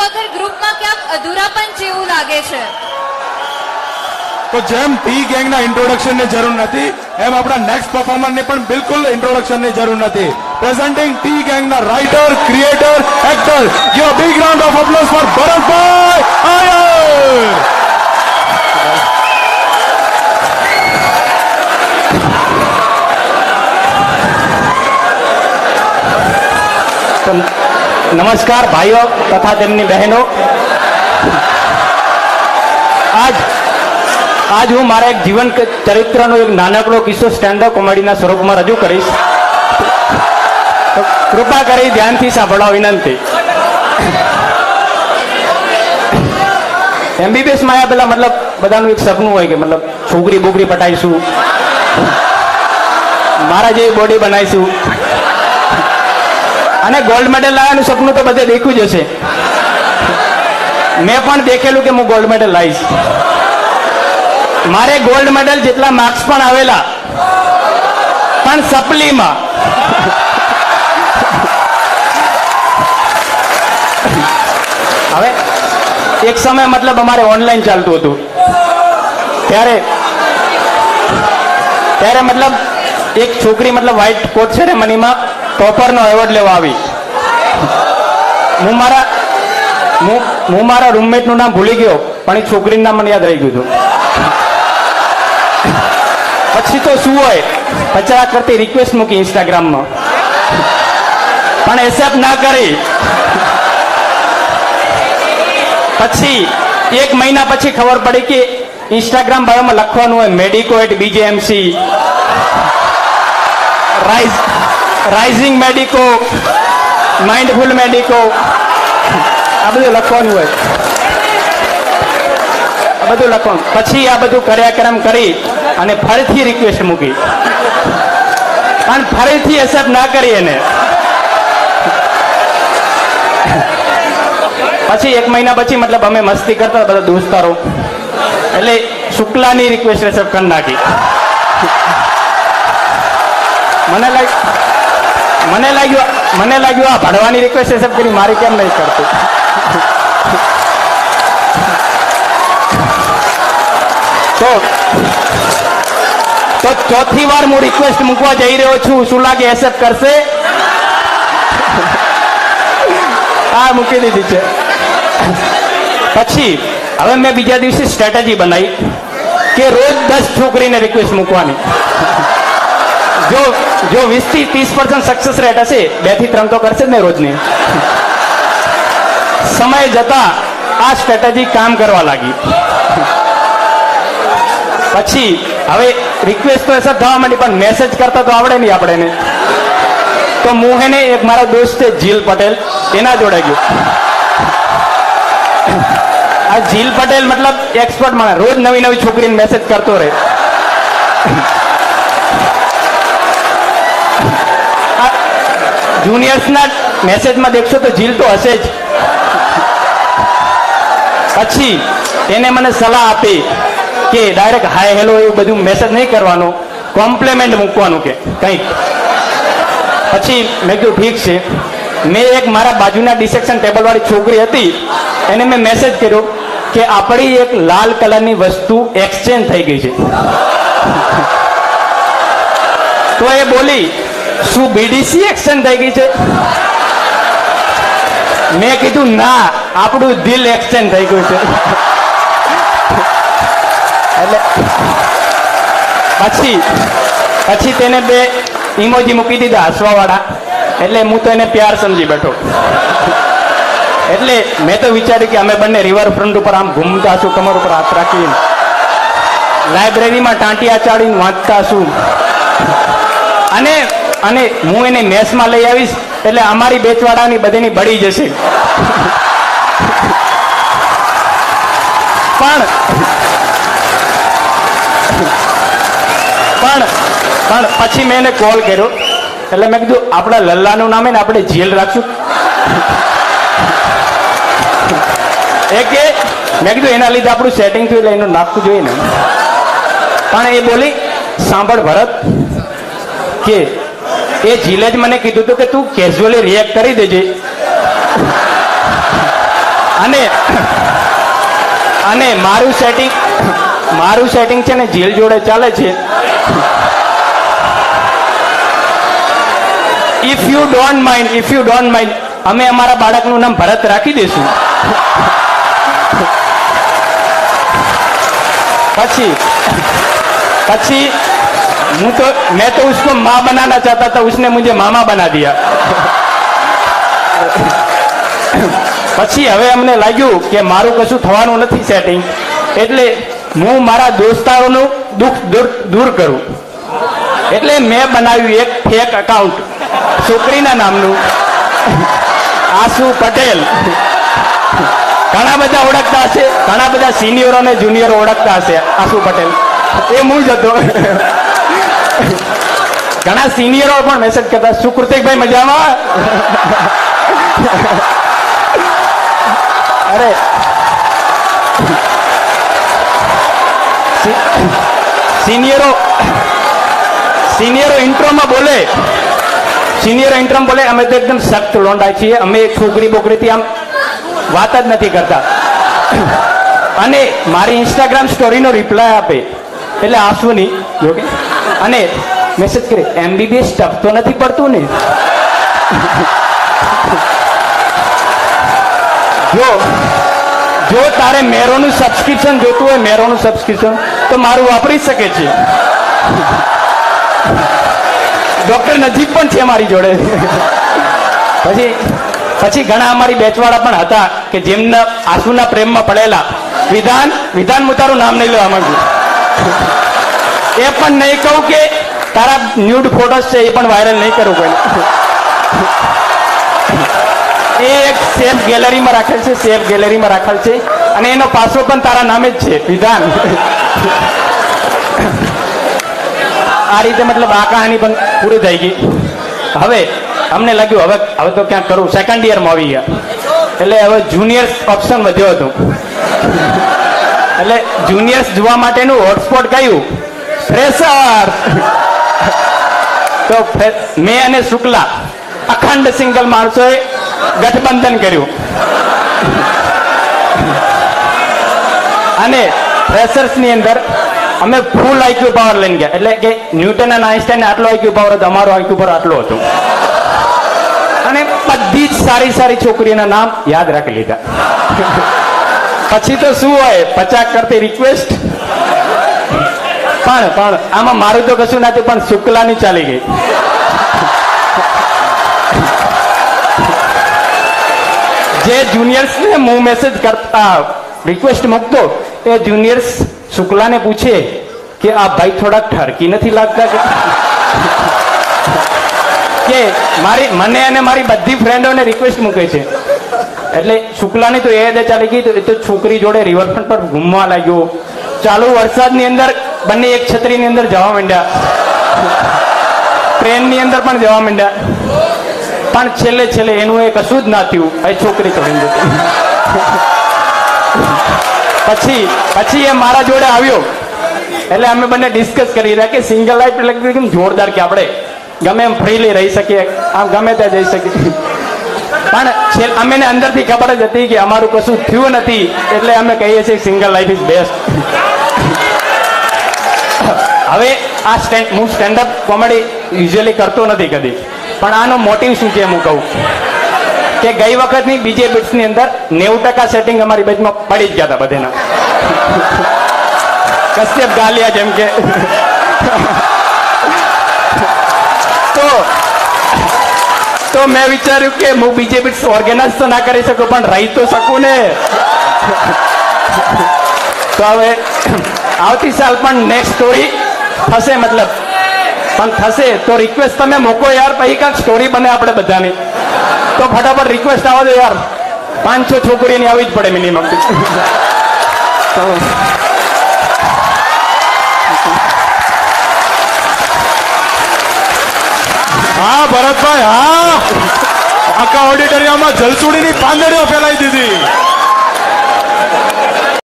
વગર ગ્રુપમાં ક્યાંક અધૂરાપન જેવું લાગે છે. તો જેમ ટી ગેંગના ઇન્ટ્રોડક્શનની જરૂર નથી એમ આપણા નેક્સ્ટ પરફોર્મરની પણ બિલકુલ ઇન્ટ્રોડક્શનની જરૂર નથી. પ્રેઝન્ટિંગ ટી ગેંગના writer, creator, actor, give a big round of applause for Bharatbhai Ayar. नमस्कार भाइयों तथा તેમની બહેનો. આજ હું મારા એક જીવન ચરિત્રનો એક નાનકડો કિસ્સો સ્ટેન્ડઅપ કોમેડીના સ્વરૂપમાં રજૂ કરીશ. તો કૃપા કરી ધ્યાનથી સાંભળવા વિનંતી. MBBS માં આયા પેલા મતલબ બધાનું એક સપનું હોય કે મતલબ છોકરી બોકરી પટાઈશું, મારા જેવી બોડી બનાવીશું અને ગોલ્ડ મેડલ લાવવાનું સપનું તો બધે દેખ્યું જ હશે. મેં પણ દેખેલું કે હું ગોલ્ડ મેડલ લાવીશ. મારે ગોલ્ડ મેડલ જેટલા માર્ક્સ પણ આવેલા, પણ સપ્લીમાં. હવે એક સમય મતલબ અમારે ઓનલાઈન ચાલતું હતું, ત્યારે મતલબ એક છોકરી મતલબ વ્હાઇટ કોટ સેરેમનીમાં ટોપરનો એવોર્ડ લેવા આવી. હું મારા રૂમમેટનું નામ ભૂલી ગયો, પણ એ છોકરીનું નામ મને યાદ રહી ગયું હતું. પછી તો શું હોય, પચાસ કરતી રિક્વેસ્ટ મૂકી ઇન્સ્ટાગ્રામમાં, પણ એક્સેપ્ટ ના કરી. પછી એક મહિના પછી ખબર પડી કે ઇન્સ્ટાગ્રામ બાયોમાં લખવાનું હોય medico@bjmc, rising medico, mindful medico, આ બધું લખવાનું હોય. આ બધું લખવાનું. પછી આ બધું કાર્યક્રમ કરી અને ફરીથી રિક્વેસ્ટ મૂકી, પણ ફરીથી એક્સેપ્ટ ના કરી એને. પછી એક મહિના પછી મતલબ અમે મસ્તી કરતા બધા દોસ્તારો, એટલે શુક્લાની રિક્વેસ્ટ એક્સેપ્ટ કરી નાખી. મને લાગ્યું આ ભણવાની રિક્વેસ્ટ એક્સેપ્ટ કરી, મારી કેમ નહીં કરતું. તો ચોથી વાર હું રિક્વેસ્ટ મૂકવા જઈ રહ્યો છું. શું લાગે એક્સેપ્ટ કરશે? હા, મૂકી દીધી છે. પછી હવે મેં બીજા દિવસે સ્ટ્રેટેજી બનાવી કે રોજ 10 છોકરીને રિક્વેસ્ટ મૂકવાની. જો 20 થી 30% સક્સેસ રેટ હશે, 2 થી 3 તો કરશે જ ને રોજની. સમય જતા આ સ્ટ્રેટેજી કામ કરવા લાગી. પછી હવે રિક્વેસ્ટ તો એસર થવા માંડી, પણ મેસેજ કરતા તો આવડે નહીં આપણે. તો હું હે ને એક મારા દોસ્ત છે જીલ પટેલ, એના જોડે ગયો. આ જીલ પટેલ મતલબ એક્સપર્ટ માણસ, રોજ નવી નવી છોકરીને મેસેજ કરતો રહે. જુનિયર્સના મેસેજમાં દેખશો તો જીલ તો હશે જ. પછી એને મને સલાહ આપી કે ડાયરેક્ટ હાય હેલો એવું બધું મેસેજ નહીં કરવાનો, કોમ્પ્લિમેન્ટ મૂકવાનું કે કંઈક. પછી મેં કીધું ઠીક છે. મેં એક મારા બાજુના ડિસેક્શન ટેબલ વાળી છોકરી હતી, એને મેં મેસેજ કર્યો કે આપણી એક લાલ કલરની વસ્તુ એક્સચેન્જ થઈ ગઈ છે. તો એ બોલી, શું બીડીસી એક્સચેન્જ થઈ ગઈ છે? મેં કીધું ના, આપણું દિલ એક્સચેન્જ થઈ ગયું છે. એટલે પછી તેને 2 ઇમોજી મૂકી દીધા હસવા વાળા. એટલે હું તો એને પ્યાર સમજી બેઠો. એટલે મેં તો વિચાર્યું કે અમે બંને રિવરફ્રન્ટ ઉપર આમ ઘૂમતા છું, કમર ઉપર હાથ રાખીને, લાઇબ્રેરીમાં ટાંટિયા ચાડીને વાંચતા છું. અને હું એને મેસમાં લઈ આવીશ, એટલે અમારી બેચવાડાની બધીની બળી જશે. પણ પછી મેં એને કોલ કર્યો. એટલે મેં કીધું આપણા લલ્લાનું નામ ને આપણે જેલ રાખશું. મેં કીધું એના લીધે આપણું સેટિંગ થયું એટલે એનું નાખવું જોઈએ ને. પણ એ બોલી, સાંભળ ભરત, કે એ જીલે જ મને કીધું હતું કે તું કેઝ્યુઅલી રિએક્ટ કરી દેજે, અને મારું સેટિંગ છે ને જેલ જોડે ચાલે છે. ઇફ યુ ડોન્ટ માઇન્ડ અમે અમારા બાળકનું નામ ભરત રાખી દઈશું. પછી मैं तो उसको माँ बनाना चाहता था, उसने मुझे मामा बना दिया. પછી હવે અમને લાગ્યું કે મારું કશું થવાનું નથી સેટિંગ, એટલે હું મારા દોસ્તારોનું દુઃખ દૂર કરું. એટલે મેં બનાવ્યું એક ફેક અકાઉન્ટ છોકરીના નામનું, આશુ પટેલ. ઘણા બધા ઓળખતા હશે, ઘણા બધા સિનિયરો અને જુનિયરો ઓળખતા હશે આશુ પટેલ. એ હું જ હતો. ઘણા સિનિયરો પણ મેસેજ કરતા, સુકૃતિકભાઈ મજામાં? અરે સિનિયરો ઇન્ટ્રોમાં બોલે, અમે તો એકદમ સખ્ત લોંડા છીએ, અમે છોકરી બોકરીથી આમ વાત જ નથી કરતા. અને મારી ઇન્સ્ટાગ્રામ સ્ટોરીનો રિપ્લાય આપે એટલે આંસુની જોકે, અને મેસેજ કરે MBBS ટફ તો નથી પડતું ને? જો તારે મેરોનું સબસ્ક્રિપ્શન જોતું હોય, મેરોનું સબસ્ક્રિપ્શન તો મારું વાપરી શકે છે. ડોક્ટર નજીક પણ છે મારી જોડે. પછી ઘણા અમારી બેચવાળા પણ હતા કે જેમના આંસુના પ્રેમમાં પડેલા. વિધાન હું તારું નામ નહીં લેવા માંગુ, એ પણ નહીં કહું કે તારા ન્યૂડ ફોટોસ છે એ પણ વાયરલ નહીં કરું કોઈ. એ એક સેફ ગેલેરીમાં રાખેલ છે, અને એનો પાસવર્ડ પણ તારા નામે જ છે, વિધાન. આ રીતે મતલબ આ કહાની પણ પૂરી થઈ ગઈ. હવે અમને લાગ્યું હવે તો ક્યાંક કરું. સેકન્ડ યરમાં આવી ગયા એટલે હવે જુનિયર્સ ઓપ્શન વધ્યો હતો. એટલે જુનિયર્સ જોવા માટેનું હોટસ્પોટ કયું? ફ્રેશર. તો મેં અને શુક્લા અખંડ સિંગલ માણસોએ ગઠબંધન કર્યું અને ફ્રેશર્સની અંદર અમે ફૂલ આઈક્યુ પાવર લઈને ગયા. એટલે કે ન્યૂટન અને આઈન્સ્ટાઈને આટલો આઈક્યુ પાવર હતો, અમારો આઈક્યુ પાવર આટલો હતો. અને બધી જ સારી છોકરીઓના નામ યાદ રાખી લીધા. પછી તો શું હોય, 50 કરતી રિક્વેસ્ટ. પણ આમાં મારું તો કશું નથી, પણ શુક્લાની ચાલી ગઈ. જે જુનિયર્સને હું મેસેજ કરતા રિક્વેસ્ટ મૂકતો, એ જુનિયર્સ શુક્લાને પૂછે કે આ ભાઈ થોડાક ઠરકી નથી લાગતા કે મને અને મારી બધી ફ્રેન્ડોને રિક્વેસ્ટ મૂકે છે. એટલે શુક્લાની તો એ ચાલી ગઈ. તો એ તો છોકરી જોડે રિવરફ્રન્ટ પર ઘૂમવા લાગ્યો. ચાલુ વરસાદની અંદર બંને એક છત્રીની અંદર જવા માંડ્યા, ટ્રેનની અંદર પણ જવા માંડ્યા. પણ છેલ્લે એનું એ કશું જ ના થયું, એ છોકરી છોડીને જતી. પછી એ મારા જોડે આવ્યો એટલે અમે બંને ડિસ્કસ કરી રહ્યા કે સિંગલ લાઈફ એટલે એકદમ જોરદાર, કે આપણે ગમે એમ ફ્રીલી રહી શકીએ, આમ ગમે ત્યાં જઈ શકીએ. પણ અમે અંદરથી ખબર જ હતી કે અમારું કશું થયું નથી, એટલે અમે કહીએ છીએ સિંગલ લાઈફ ઇઝ બેસ્ટ. હવે હું સ્ટેન્ડઅપ કોમેડી યુઝ્યુઅલી કરતો નથી કદી, પણ આનો મોટિવ શું છે હું કહું કે ગઈ વખતની બીજે બીટ્સની અંદર 90% સેટિંગ અમારી બેચમાં પડી જ ગયા હતા બધાના. કશ્યપ ગાલિયા જેમ કે. તો મેં વિચાર્યું કે હું બીજે બીટ્સ ઓર્ગેનાઇઝ તો ના કરી શકું, પણ રહી તો શકું ને. તો હવે આવતી સાલ પણ નેક્સ્ટ સ્ટોરી થશે, મતલબ પણ થશે તો રિક્વેસ્ટ તમે મૂકો યાર, પછી કાંઈક સ્ટોરી બને આપણે બધાની. તો ફટાફટ રિક્વેસ્ટ આવો દો યાર, 5-6 છોકરીની આવી જ પડે મિનિમમ. હા ભરતભાઈ, હા આખા ઓડિટોરિયમમાં જલસુડીની પાંદડીઓ ફેલાઈ દીધી.